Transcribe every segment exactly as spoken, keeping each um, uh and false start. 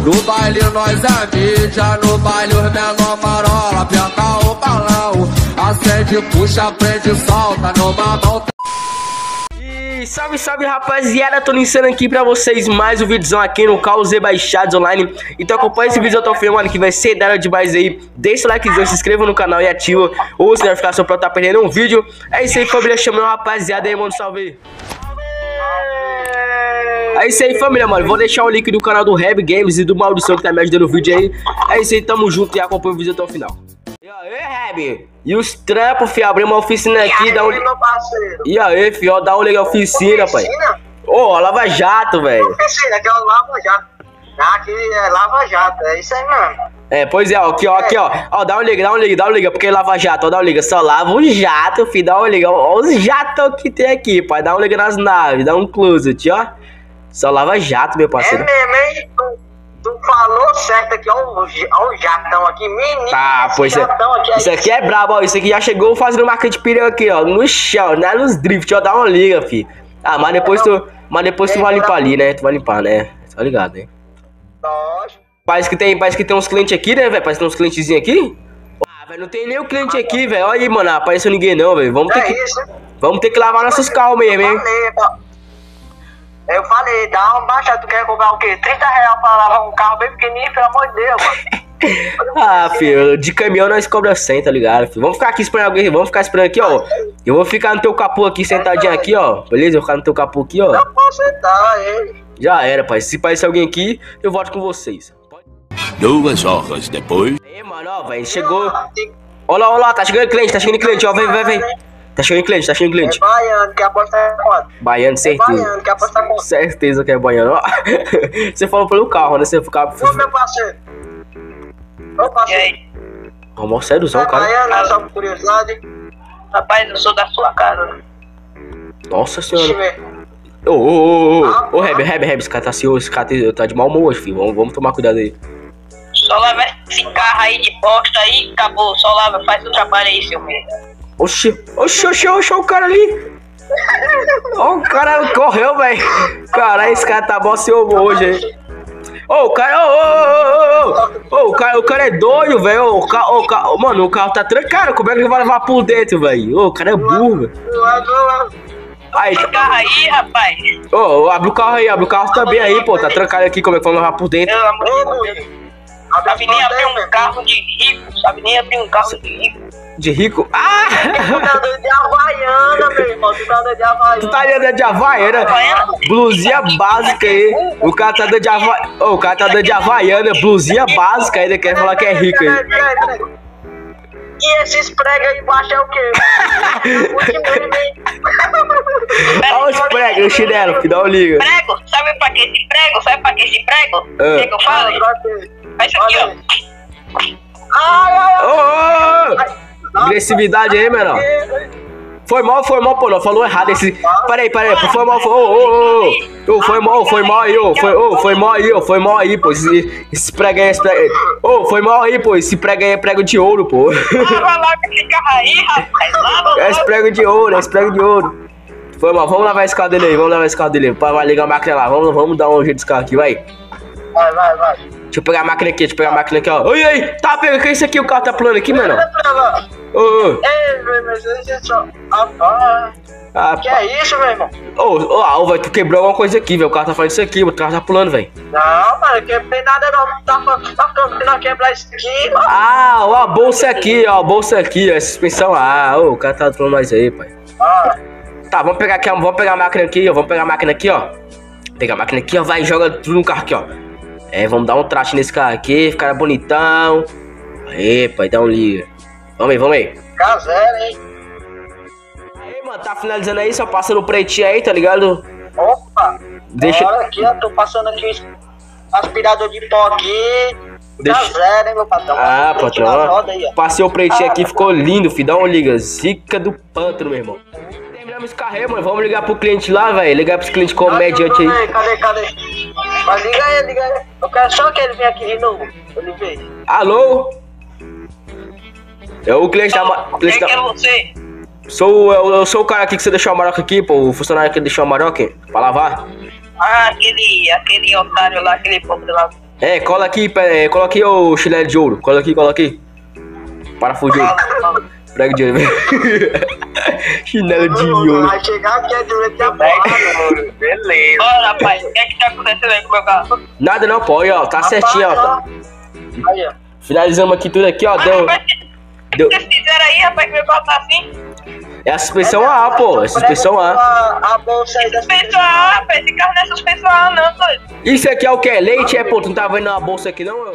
No baile nós é mídia, no baile os menor marola. Aperta o balão, acende, puxa, prende, solta. Numa mão. E salve, salve rapaziada, tô iniciando aqui pra vocês mais um vídeozão aqui no Call Z Baixados Online. Então acompanha esse vídeo até o final, mano, que vai ser da hora demais aí. Deixa o likezão, se inscreva no canal e ativa o sininho da notificação pra não tá perdendo um vídeo. É isso aí, família, chamando a rapaziada aí, mano, salve. É isso aí, família, mano. Vou deixar o link do canal do Reb Games e do Maldição que tá me ajudando no vídeo aí. É isso aí, tamo junto e acompanha o vídeo até o final. E aí, Reb? E os trampos, fi? Abrir uma oficina aqui, dá um... E aí, fi? Ó, dá um liga oficina, pai. Ô, oh, Lava Jato, velho. Oficina, aqui é o Lava Jato. Aqui é Lava Jato, é isso aí mesmo. É, pois é, ó, aqui, ó, aqui, ó. Ó, dá um liga, dá um liga, dá um liga, porque Lava Jato, ó, dá um liga. Só lava um jato, fi, dá um liga. Ó, os jatos que tem aqui, pai. Dá um liga nas naves, dá um closet, ó. Só Lava Jato, meu parceiro. É mesmo, hein? Tu, tu falou certo aqui, ó, ó o jatão aqui, menino. Tá, pois é. Aqui, isso aqui é brabo, ó. Isso aqui já chegou fazendo marca de pneu aqui, ó. No chão, né? Nos drift, ó. Dá uma liga, fi. Ah, mas depois tu. Mas depois tu vai limpar ali, né? Tu vai limpar, né? Tá ligado, né? Nossa. Parece que tem, parece que tem uns clientes aqui, né, velho? Parece que tem uns clientezinhos aqui. Ah, velho, não tem nem o cliente aqui, velho. Olha aí, mano. Não apareceu ninguém não, velho. Vamos ter que. Vamos ter que lavar nossos carros mesmo, hein? Eu falei, dá uma baixa, tu quer comprar o quê? trinta reais pra lavar um carro bem pequenininho, pelo amor de Deus, mano. Ah, filho, de caminhão nós cobra cem, tá ligado, filho? Vamos ficar aqui esperando alguém, vamos ficar esperando aqui, ó. Eu vou ficar no teu capô aqui, sentadinho aqui, ó. Beleza? Eu vou ficar no teu capô aqui, ó. Eu posso sentar, ele. Já era, pai. Se aparecer alguém aqui, eu volto com vocês. Duas horas depois. Aí, mano, ó, velho, chegou. Olha lá, olha lá, tá chegando cliente, tá chegando cliente, ó. Vem, vem, vem. Tá chegando cliente, tá chegando cliente. É baiano, que aposta é quanto? Baiano, certeza. É baiano, que aposta é quanto? Certeza que é baiano. Você falou pelo carro, né? Você ficar. Ô, meu parceiro. Ô, parceiro. Vamos ao sériozão, É cara. baiano, só por curiosidade. Rapaz, eu sou da sua casa. Nossa Deixa eu senhora. ver. Ô, ô, ô, ô. Ô, Reb, Reb, Reb. Esse cara tá assim, esse cara tá de mau humor hoje, filho. Vamos, vamos tomar cuidado aí. Só lava esse carro aí de bosta aí, acabou. Só lava, faz o trabalho aí, seu merda. Oxi, oxi, oxi, oxi, o cara ali. Ó, o cara correu, velho. Caralho, esse cara tá bom seu humor hoje, hein. Ô, o cara, ô, ô, ô, ô, ô, o cara, o cara é doido, velho. O carro, o carro, mano, o carro tá trancado. Como é que ele vai levar por dentro, velho? Ô, o cara é burro, velho. Aí, Esse carro aí, rapaz. ô, abre o carro aí, abre o carro também aí, pô. Tá trancado aqui, como é que vai levar por dentro? Pelo amor de Deus. Sabe nem abrir um carro de rico. Sabe nem abrir um carro de rico. De rico? Ah! Tu de Havaiana, meu irmão. Tu tá de Havaiana. Tu tá andando de Havaiana? Blusinha básica aí. O cara tá dando de Havaiana. Ô, o cara tá dando de Havaiana, blusinha básica ainda quer falar que é rico aí. E esses pregos aí embaixo é o quê? Olha os pregos, o chinelo, que dá um liga. Prego, sabe pra que esse prego? Sabe pra que esse prego? Ah. Quer que eu fale? Faz isso aqui, ó. Ai, ai, Ô, ô, ô! Agressividade aí, menor. Foi mal, foi mal, pô, não falou errado esse. Peraí, peraí, foi mal, foi. Ô, ô, ô, ô, foi mal, foi mal aí, ô, foi, ô, foi mal aí, ô, foi mal aí, pô. Esse, esse prego aí, esse prego aí. Ô, foi mal aí, pô, esse prego aí é prego de ouro, pô. Lava lá com esse carro aí, rapaz. Lava É esse prego de ouro, é esse prego de ouro. Foi mal, vamos lavar esse carro dele aí, vamos lavar esse carro dele aí. Vai ligar a máquina lá, vamos, vamos dar um jeito desse carro aqui, vai. vai, vai, vai. Deixa eu pegar a máquina aqui, deixa eu pegar a máquina aqui, ó. Oi, aí, tá, pega, que é isso aqui, o carro tá plano aqui, mano. Ô, ô. Ei, meu irmão, deixa eu só. Ah, Ah, que é isso, meu irmão? ô, ô, ah, velho, tu quebrou alguma coisa aqui, velho. O carro tá fazendo isso aqui, o carro tá pulando, velho. Não, mano, que não tem nada não. Tá falando tá que não quebrar isso aqui, mano. Ah, ó, a bolsa aqui, ó, a bolsa aqui, ó, a suspensão. Ah, ô, o cara tá falando mais aí, pai. Ah, Tá, vamos pegar aqui, ó, vamos pegar a máquina aqui, ó, vamos pegar a máquina aqui, ó. Pegar a máquina aqui, ó, vai e joga tudo no carro aqui, ó. É, vamos dar um traste nesse carro aqui, ficar bonitão. Aí, pai, dá um liga. Vamos aí, vamos aí. casera, hein? Aí, mano, tá finalizando aí, só passando o pretinho aí, tá ligado? Opa! Deixa- Olha aqui, ó, tô passando aqui aspirador de pó aqui. Deixa- Casera, hein, meu patrão? Ah, Tô tirando patrão, roda aí, ó. passei o pretinho aqui, ficou lindo, filho. Dá uma liga, zica do pântano, meu irmão. Terminamos esse carro aí, mano, vamos ligar pro cliente lá, velho. Ligar pros clientes comediante aí. Cadê, cadê? Mas liga aí, liga aí. Eu quero só que ele venha aqui de novo. Ele veio. Alô? É o cliente da... ma- cliente Quem que é da... você? Sou, eu, eu sou o cara aqui que você deixou a maroca aqui, pô. O funcionário que deixou a maroca pra lavar. Ah, aquele, aquele otário lá, aquele pobre lá. É, cola aqui, é, cola aqui o chinelo de ouro. Cola aqui, cola aqui. Parafuso de ouro. Prego de ouro. Chinelo de ouro. Vai chegar aqui, é direito a porrada. Beleza. Olha, rapaz, o que é que tá acontecendo aí com o meu carro? Nada não, pô. Aí, ó. Tá certinho, ó. Tá. Aí, ó. Finalizamos aqui tudo aqui, ó. Mas, Deu. rapaz, o que deu. vocês fizeram aí, rapaz, que meu carro tá assim? É a suspensão A, pô. É a suspensão A. A, a bolsa aí da Suspensão A, rapaz, esse carro não é suspensão A, não, doido. Isso aqui é o que? É leite, é, pô? Tu não tá vendo a bolsa aqui, não?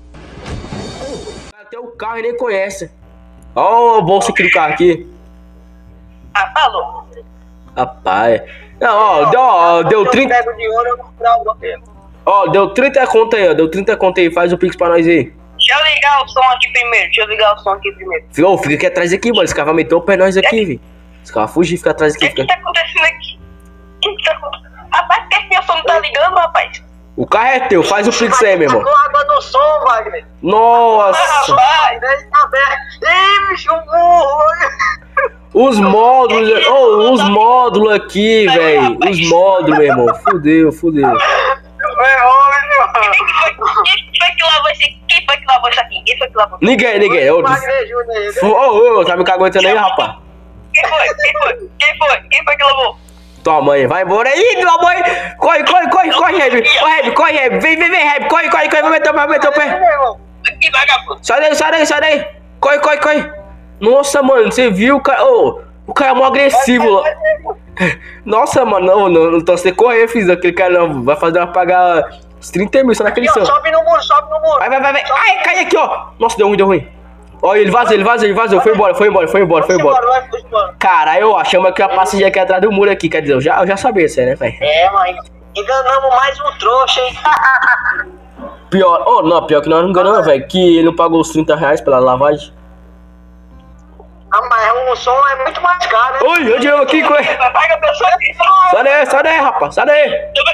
Até o carro e nem conhece. Ó a bolsa aqui do carro aqui. Ah, falou. Rapaz. Não, ó, deu, ó, deu trinta. Prego de ouro, eu vou comprar o bloqueio. Ó, deu trinta conto aí, ó. Deu trinta conto aí. Faz o pix pra nós aí. Deixa eu ligar o som aqui primeiro, deixa eu ligar o som aqui primeiro. Ô, fica aqui atrás aqui, mano. Esse cara vai meter o pé nós aqui, velho. Esse cara vai fugir, fica atrás O aqui. que que Fica... tá acontecendo aqui? O que que tá acontecendo? Rapaz, por que que meu som não tá ligando, rapaz? O carro é teu, faz o pix aí, meu irmão. Com água no som, Wagner. Nossa. Rapaz, Deixa tá aberto. Ih, bicho, burro. Os módulos, oh, os módulos aqui, velho. Os módulos, meu irmão. Fudeu, fudeu. É óbvio. quem foi, quem foi que lavou esse aqui? Quem foi que lavou isso aqui? Quem foi que lavou? Ninguém, ninguém. Ô, Wagner Júnior. ô, ô, tá me caguentando aí, rapaz. Quem foi? Quem foi? Quem foi? Quem foi que lavou? Tua mãe, vai embora aí, tua mãe. Corre, corre, corre, corre, Reb. Corre, Reb, corre, Reb. Vem, vem, vem, Reb. Corre, corre, corre. Vai meter o pé, vai meter o pé. Que vagabundo. Sai daí, sai daí, sai daí. Corre, corre, corre. Nossa, mano, você viu o cara. Ô, o cara é mó agressivo lá. Nossa, mano, não, não, não tô sem correr, fiz aquele cara não. Vai fazer uma pagar uns trinta mil só naquele Aqui, ó, som. sobe no muro, sobe no muro. Vai, vai, vai, vai. Ai, cai aqui, ó. Nossa, deu ruim, deu ruim. Ó, ele vazou, ele vazou, ele vazou. Foi embora, foi embora, foi embora, foi embora. Vai, vai, vai. Caralho, eu achamos que a passageira aqui atrás do muro aqui. Quer dizer, eu já, eu já sabia isso aí, né, velho? É, mas enganamos mais um trouxa, hein? Pior, oh, não, pior que nós não enganamos, velho. Que ele não pagou os trinta reais pela lavagem. Ah, mas o som é muito mais caro, né? Oi, onde eu aqui, coi? Paga a pessoa aqui. Sai daí, sai daí, rapaz, sai daí.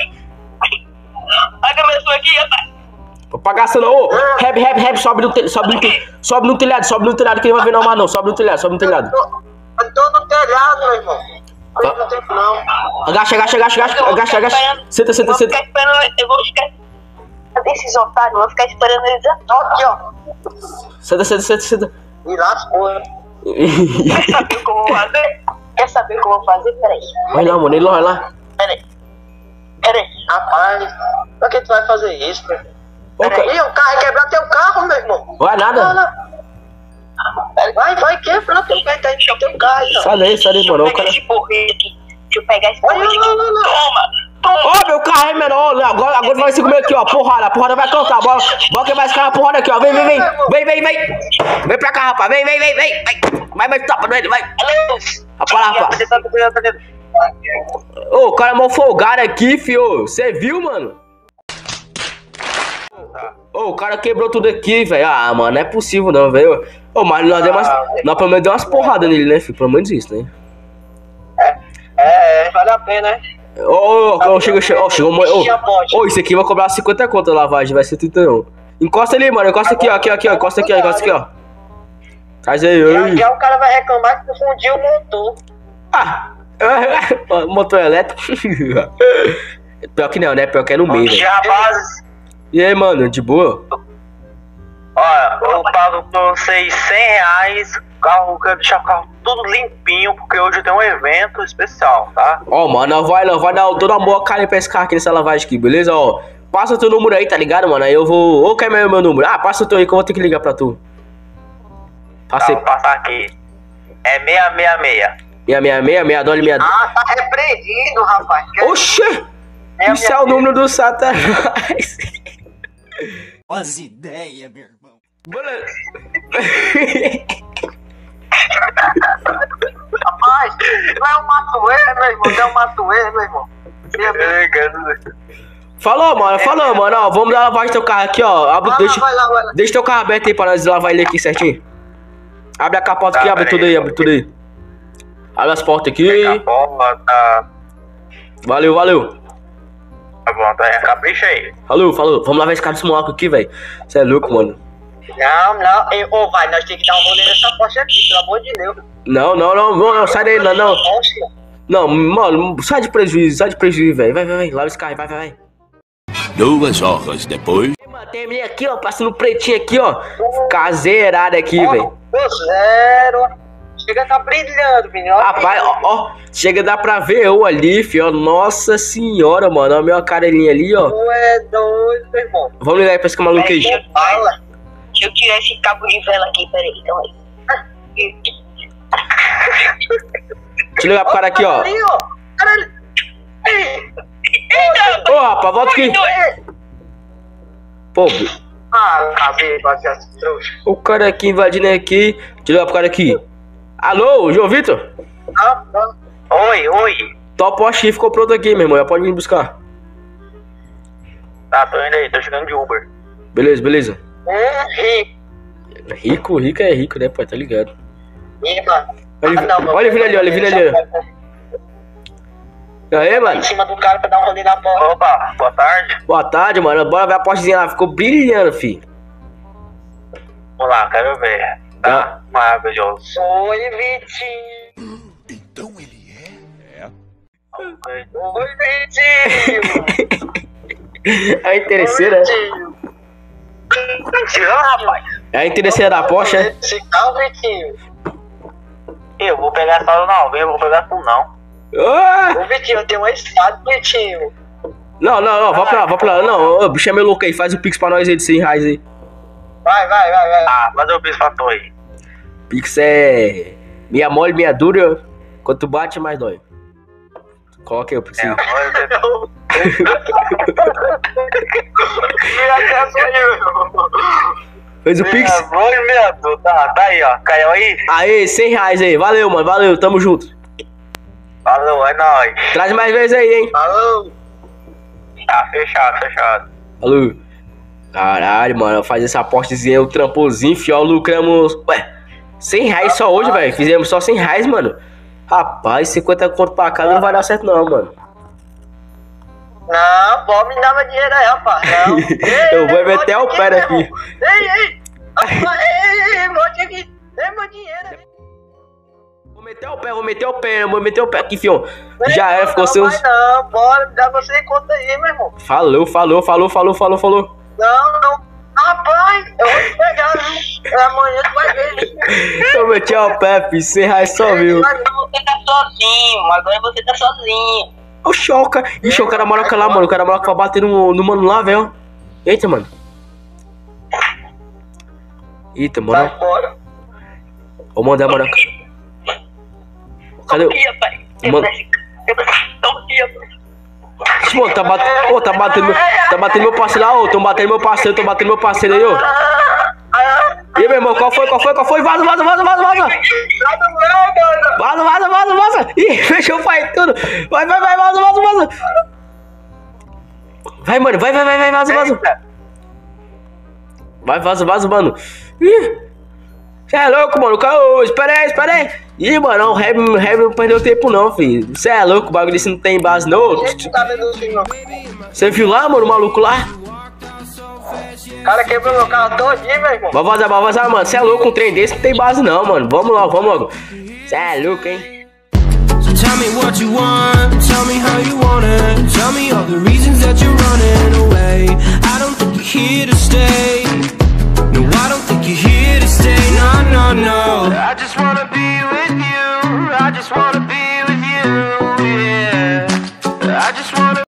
Paga a pessoa aqui, rapaz. Vou pagar essa não. Ô, Reb, Reb, Reb, sobe no, te, sobe, no te, sobe no telhado, sobe no telhado que ele vai ver não mais não. Sobe no telhado, sobe no telhado. Eu tô no telhado, meu irmão. Não tem tempo, não. Agacha, agacha, agacha, agacha, agacha, agacha. Senta, senta, Eu vou senta. ficar esperando, eu vou ficar... Cadê esses otários? Eu vou ficar esperando eles aqui, ó. Senta, senta, senta, senta. E lascou, né? Quer saber como eu vou fazer? Quer saber como eu vou fazer? Peraí. Vai lá, mano, ele vai lá. Peraí. Peraí. Rapaz, pra que tu vai fazer isso, meu irmão? Ô, ca- Ih, o carro vai quebrar teu carro, meu irmão. Vai Não, nada. não. Vai, vai quebrar teu carro, tá em teu carro, então. Sai daí, sai daí, Deixa eu mano. O pegar cara... esse porreiro aqui. Deixa eu pegar esse Olha, porreiro aqui. não, não, não. Toma. Toma. Ó, meu carro é menor. Agora, agora vai se comer aqui, ó. Porrada, a porrada vai cantar. Bora, bora que vai ficar a porrada aqui, ó. Vem, vem, vem. Vem, vem, vem. Vem pra cá, rapaz. Vem, vem, vem, vem. Vai, vai, topa nele, vai. Alô. Rapaz, lá, rapaz. Ô, o cara é mó folgado aqui, fio. Você viu, mano? Ô, o cara quebrou tudo aqui, velho. Ah, mano, não é possível não, velho. Ô, mas nós demos umas... Nós pelo menos deu umas porradas nele, né, filho? Pelo menos isso, né? É, vale a pena, né? Ô, ô, ô, chegou, chegou, ô, chegou, ô, ô, isso aqui vai cobrar cinquenta conto a lavagem, vai ser trinta não. Encosta ali, mano, encosta aqui, ó, aqui, ó, aqui, ó, encosta aqui, ó, encosta aqui, ó. Traz aí, Já, aí. já o cara vai reclamar que confundiu o motor. Ah, motor elétrico. Pior que não, né? Pior que é no meio, velho. Rapaz, E aí, mano, de boa? olha, eu pago pra vocês cem reais. O carro, eu quero deixar o carro tudo limpinho, porque hoje tem um evento especial, tá? Ó, mano, nós vai, nós vai dar toda a boa cara pra esse carro aqui nessa lavagem aqui, beleza? Ó, passa o teu número aí, tá ligado, mano? Aí eu vou... Ô, quer meu, meu número? Ah, passa o teu aí que eu vou ter que ligar pra tu. Passa aí. Vou passar aqui. É seis seis seis. Meia, meia, meia, meia, dólar, meia... Ah, tá repreendido, rapaz. Oxê! Isso é o número do Satanás. As ideias, meu irmão. Beleza. Rapaz, não é um matuê, meu irmão. Não é um matuê, meu irmão. Falou, mano, falou, mano. Ó, vamos dar lavagem teu carro aqui, ó. Abre, Vai lá, deixa, vai lá, vai lá. deixa teu carro aberto aí pra nós lavar ele aqui certinho. Abre a capota aqui, Tá, abre peraí. tudo aí, abre tudo aí. Abre as portas aqui. Tá Valeu, valeu. bom, tá. Capricha aí. Falou, falou. Vamos lavar esse carro desse moleque aqui, velho. Você é louco, mano. Não, não. Ei, ô, vai, nós temos que dar um rolê nessa Porsche aqui, pelo amor de Deus. Não, não, não, não, não, sai daí, não, não. Porsche. Não, mano, sai de prejuízo, sai de prejuízo, velho. Vai, vai, vai, lava esse carro, vai, vai, vai. Duas horas depois. Tem a minha aqui, ó, passando pretinho aqui, ó. Caseirada aqui, velho. Zero. Chega a tá brilhando, menino. Rapaz, ó, ó, chega dá pra ver eu ali, filho, ó. Nossa senhora, mano, ó, a minha carelinha ali, ó. Tu é doido, meu irmão. Vamos ligar aí pra esse maluco aí. Fala. Deixa eu tirar esse cabo de vela aqui, peraí, então aí. Deixa eu ligar pro cara aqui, ó. Ali, ó. Caralho. Eita, Ô, rapaz, volta aqui. Pô, Ah, acabei, baseado esse trouxa. o cara aqui invadindo aqui. Deixa eu ligar pro cara aqui. Alô, João Vitor? Ah, ah. Oi, oi. Top Porsche ficou pronto aqui, meu irmão. Já pode me buscar. Tá, tô indo aí, tô chegando de Uber. Beleza, beleza. Hum, rico. Rico, rico é rico, né, pai? Tá ligado? Ih, mano. Olha, Ah, não, olha ele vindo ali, olha ele vindo ali. E aí, mano? Em cima do cara pra dar um rolê na porta. Opa, boa tarde. Boa tarde, mano. Bora ver a Porschezinha lá. Ficou brilhando, fi. Vamos lá, quero ver. Tá maravilhoso. Oi, Vitinho. Então ele é? Oi, Vitinho. É a interesseira, né? Vitinho. Vitinho, rapaz. É a interesseira da Porsche, né? Esse carro, Vitinho. Eu vou pegar essa não, eu vou pegar tu não. Ah! Ô, Vitinho, eu tenho uma estrada, Vitinho. Não, não, não. Vai pra lá, vai pra lá. Não, ô, bicho é meio louco aí. Faz o pix pra nós aí de cem reais aí. Vai, vai, vai, vai. Ah, mas eu fiz pra tu aí. Pix é meia mole, meia dura. Quando tu bate, mais dói. Coloca aí o pix aí. Fez o pix? Tá, tá aí, ó. Caiu aí? Aí, cem reais aí. Valeu, mano. Valeu. Tamo junto. Falou, é nóis. Traz mais vezes aí, hein? Falou. Tá, fechado, fechado. Falou. Caralho, mano. Fazer essa apostazinha, o trampozinho, fiel, lucramos. Ué, cem reais só hoje, velho. Fizemos só cem reais, mano. Rapaz, cinquenta conto pra cá não vai dar certo, não, mano. Não, pode me dar meu dinheiro aí, rapaz. Não. Ei, Eu vou ei, meter bote o aqui, pé meu aqui. irmão. Ei, ei. Rapaz, ei, ei, ei, bote aqui. Ei, meu dinheiro aí. Vou meter o pé, vou meter o pé, vou meter o pé aqui, fião. Já era, ficou não, seus. Não, não, bora, me dá você conta aí, meu irmão. Falou, falou, falou, falou, falou, falou. Não, não. Rapaz, eu vou te pegar, viu? Amanhã tu vai ver. Eu meti o pé, filho. cem reais só, viu? Você tá sozinho, agora você tá sozinho. O Choca. Ixi, o cara maloca lá, mano. O cara maloca vai bater no, no mano lá, velho. Eita, mano. Eita, mano. Vai fora. Vou mandar, mano. Cadê o. Confia, pai. Mano. Confia, pai. Ixi, mano, tá batendo. Ô, tá batendo meu. Tá batendo meu parceiro lá, ô. Tão batendo meu parceiro, tão batendo meu parceiro aí, ô. E aí, meu irmão, qual foi, qual foi, qual foi? Vaza, vaza, vaza, vaza, vaza. Vaza, vaza, vaza, vaza. Ih, fechou o pai tudo. Vai, vai, vai, vaza, vaza, vaza. Vai, mano, vai, vai, vai, vai, vaza, vaza. Vai, vaza, vaza, mano. Ih. Cê é louco, mano. Ô, espera aí, espera aí. Ih, mano, o Reb não perdeu tempo não, filho. Cê é louco, o bagulho desse não tem base não. Você viu lá, mano, o maluco lá? O cara quebrou meu carro todinho, meu irmão. Vai vazar, vai vazar, mano. Cê é louco, um trem desse não tem base não, mano. Vamos logo, vamos logo. Cê é louco, hein? So tell me what you want, tell me how you want it, tell me all the reasons that you're